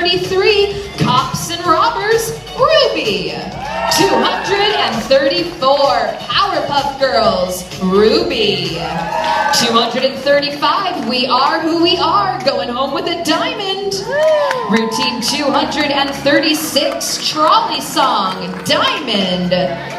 233, Cops and Robbers, Ruby. 234, Powerpuff Girls, Ruby. 235, We Are Who We Are, going home with a diamond. Routine 236, Trolley Song, Diamond.